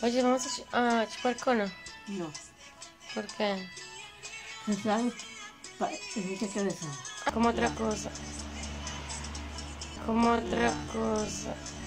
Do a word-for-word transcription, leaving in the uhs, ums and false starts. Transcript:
Oye, vamos a, ch- a chupar cono. No, ¿Por qué? pensar para mucha cabeza. Como otra Ya, cosa. Como otra ya. cosa.